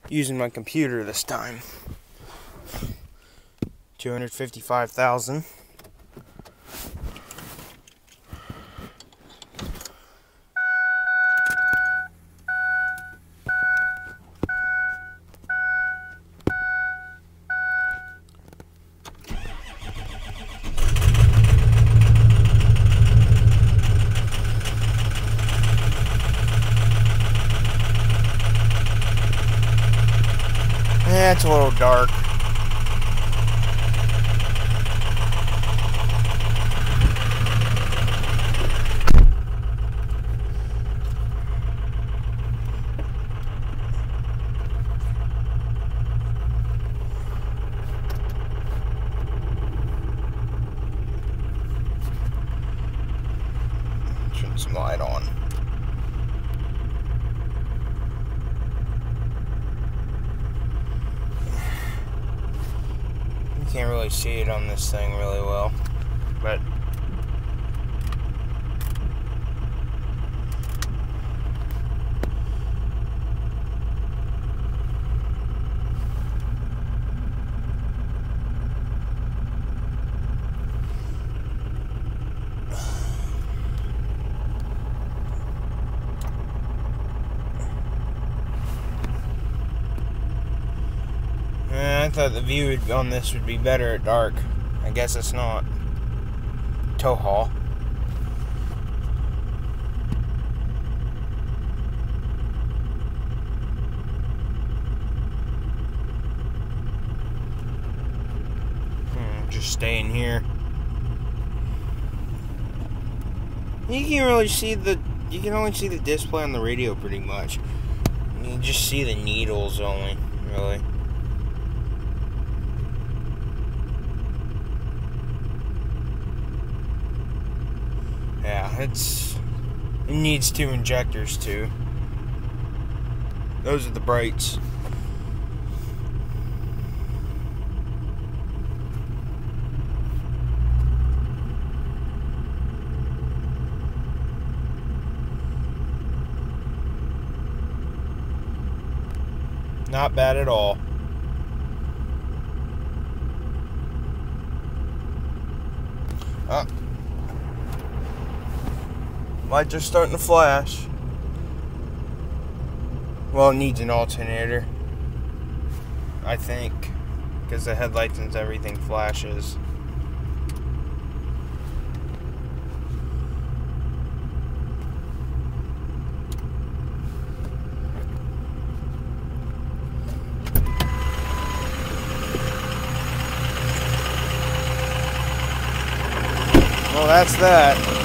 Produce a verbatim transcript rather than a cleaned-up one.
using my computer this time. two hundred fifty-five thousand. Yeah, it's a little dark. Turn some light on. Can't really see it on this thing really well, but I thought the view on this would be better at dark. I guess it's not. Tow haul. Hmm, just staying here. You can really see the. You can only see the display on the radio pretty much. You can just see the needles only, really. Yeah, it's it needs two injectors too. Those are the brights. Not bad at all. Uh Lights are starting to flash. Well, it needs an alternator, I think, because the headlights and everything flashes. Well, that's that.